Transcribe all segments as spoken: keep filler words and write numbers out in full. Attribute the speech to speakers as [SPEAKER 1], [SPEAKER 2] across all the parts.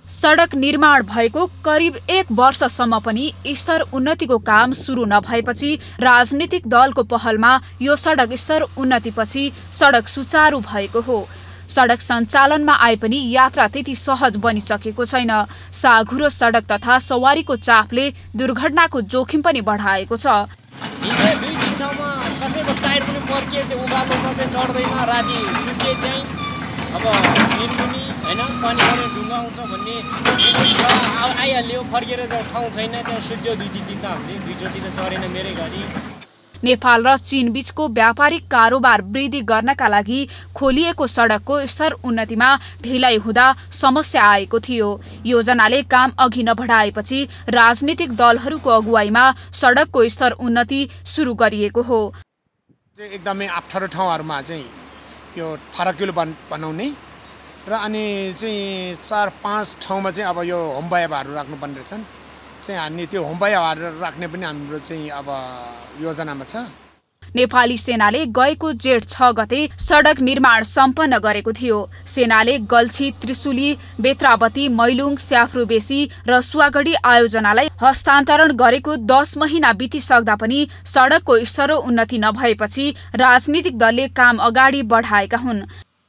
[SPEAKER 1] सडक निर्माण भएको करिब एक वर्षसम्म पनि स्तर उन्नतिको काम सुरु नभएपछि राजनीतिक दलको पहलमा यो सडक स्तर उन्नतिपछि सडक सुचारू भएको हो। सडक सञ्चालनमा आए पनि यात्रा त्यति सहज बनिसकेको छैन। साँघुरो सडक तथा सवारीको चापले दुर्घटनाको जोखिम पनि बढाएको छ।
[SPEAKER 2] दुई तीन ठाउँमा कसैको टायर पनि पर्किए, त्यो उकालोमा चाहिँ चढ्दैन, राति सुत्के त्यहीँ। अब निर्मुनी हैन पानी परे ढुङ्गा आउँछ भन्ने छ, आइहाल्यो, फर्केर जाउँ ठाउँ छैन, त्यहाँ सुत्यो दुई तिन दिन त हामीले दुईचोटि त चढेन मेरै गाडी।
[SPEAKER 1] नेपाल र चीन बीचको व्यापारिक कारोबार वृद्धि गर्नका लागि खोलिएको सडकको स्तर उन्नतिमा ढिलाइ हुँदा समस्या आएको थियो। योजनाले काम अघि नबढाएपछि राजनीतिक दलहरूको अगुवाईमा सडकको स्तर उन्नति सुरु गरिएको हो।
[SPEAKER 3] एकदमै अप्ठ्यारो ठाउँहरूमा चाहिँ यो फरकिलो बनाउने र अनि चाहिँ चार पाँच ठाउँमा चाहिँ अब यो होमबायाहरू राख्नुपर्ने रहेछन् चाहिँ हामी त्यो होमबायाहरू राख्ने पनि हाम्रो चाहिँ अब योजनामा छ।
[SPEAKER 1] नेपाली सेनाले गएको जेठ छ गते सडक निर्माण सम्पन्न गरेको थियो। सेनाले गल्छी, त्रिशुली, बेत्रावती, मैलुङ, स्याफ्रुबेसी र सुवागढी आयोजनालाई हस्तान्तरण गरेको दस महिना बितिसक्दा पनि सडकको स्तर उन्नति नभएपछि राजनीतिक दलले काम अगाडि बढाएका हुन्।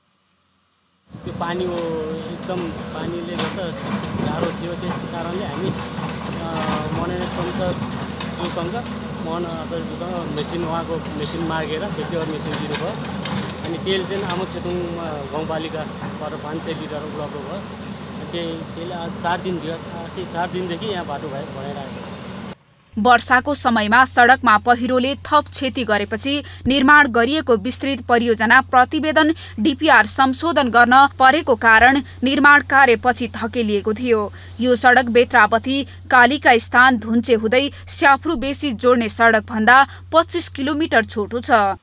[SPEAKER 4] त्यो पानी हो एकदम पानीले गर्दा गाह्रो थियो, त्यस कारणले हामी माननीय संसद जोसँग मोहन आचार्यसँग मेसिन उहाँको मेसिन मागेर व्यक्तिगत मेसिन दिनुभयो। अनि तेल चाहिँ आमो छेतुङमा गाउँपालिकाबाट पाँच सय लिटर उपलब्ध भयो। त्यही त्यसले आज चार दिन थियो, अस्ति चार दिनदेखि यहाँ बाटो भए बनाइरहेको।
[SPEAKER 1] वर्षाको समयमा सडकमा पहिरोले थप क्षति गरेपछि निर्माण गरिएको विस्तृत परियोजना प्रतिवेदन डिपिआर संशोधन गर्न परेको कारण निर्माण कार्य पछि धकेलिएको थियो। यो सडक बेत्रावती कालिका स्थान धुन्चे हुँदै स्याफ्रुबेसी जोड्ने सडक भन्दा पच्चीस किलोमिटर छोटो छ।